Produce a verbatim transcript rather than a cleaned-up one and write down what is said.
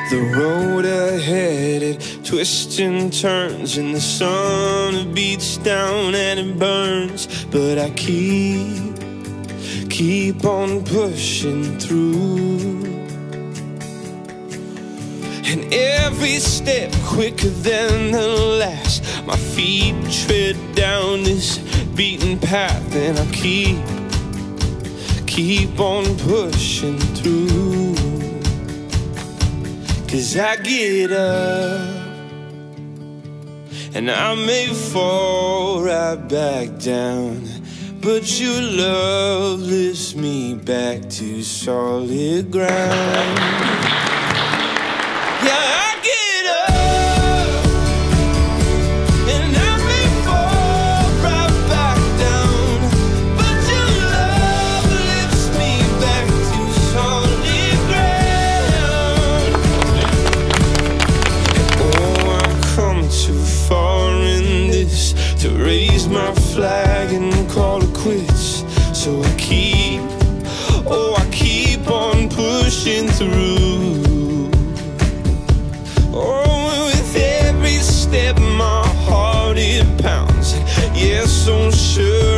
The road ahead, it twists and turns, and the sun beats down and it burns. But I keep, keep on pushing through. And every step quicker than the last, my feet tread down this beaten path. And I keep, keep on pushing through. 'Cause I get up, and I may fall right back down, but your love lifts me back to solid ground. Yeah, I get up, and I may fall right back down, but your love lifts me back to solid ground. Oh, I've come too far in this to raise my flag and call it quits. So I keep, oh, I keep on pushing through. Oh, with every step my heart it pounds. Yes, I'm sure